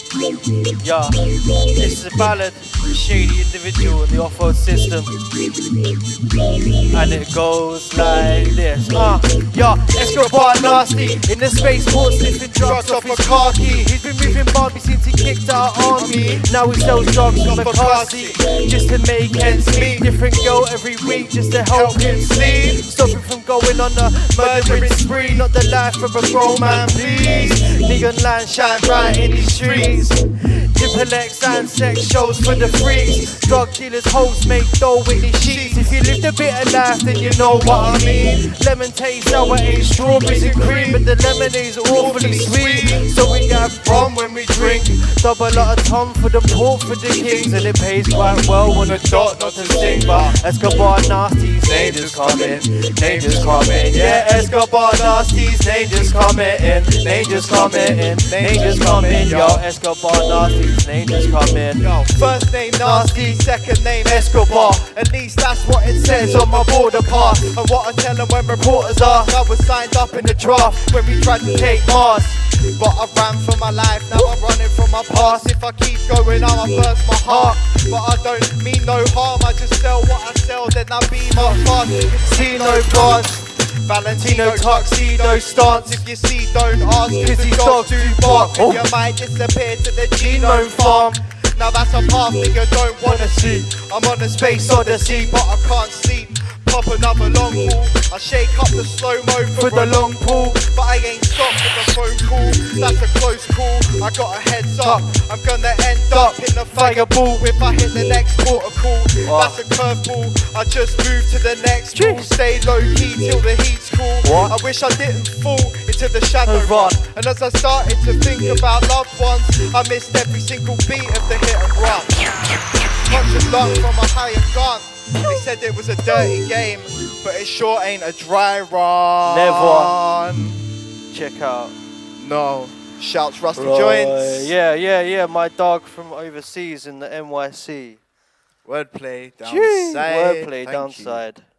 Yeah, this is a ballad, a shady individual in the off-road system. And it goes like this. Yeah, Escobar Nasty in the spaceport sniffing drugs off his car key. He's been moving Barbie since he kicked out army. Now he sells drugs from a car seat just to make ends meet. Different girl every week just to help him sleep. Stop him from going on a murdering spree. Not the life of a grown man, please. Neon land shine bright in these streets. Diplex and sex shows for the freaks. Drug dealers, hoes make dough with these sheets. If you lived a bit of life, then you know what I mean. Lemon taste sour, ain't strawberries and cream, but the lemonade's awfully sweet. So we got rum when we drink. Double lot of tom for the port for the kings, and it pays quite well when the dot not to sing. But Escobar Nasty's name just coming, name just coming. Yeah, Escobar Nasty's name just coming in, name just coming in, name just coming. Yo, Escobar Nasty's name just coming. Yo, first name Nasty, second name Escobar. At least that's what it says on my border pass. And what I tell them when reporters ask, I was signed up in the draft when we tried to take Mars. But I ran for my life, now I'm running from my past. If I keep going, I'ma burst my heart. But I don't mean no harm, I just sell what I sell, then I be my fun. See no bars, Valentino tuxedo stance. If you see, don't ask, cause these dogs do bark. And you might disappear to the genome farm. Now that's a path nigga don't wanna see. I'm on a space odyssey, but I can't sleep. Pop another long haul, I shake up the slow-mo for the long pull. But I ain't stopped with a phone call, that's a close call. I got a heads up, I'm gonna end up in the fireball if I hit the next protocol. That's a curveball, I just moved to the next pool. Stay low-key till the heat's cool. I wish I didn't fall into the shadow run. And as I started to think about loved ones, I missed every single beat of the hit and run. Punch of luck from a higher gun. They said it was a dirty game, but it sure ain't a dry run. Never. Check out. No. Shouts Rusty Jointz. Yeah, my dog from overseas in the NYC. Wordplay, downside. Wordplay, downside.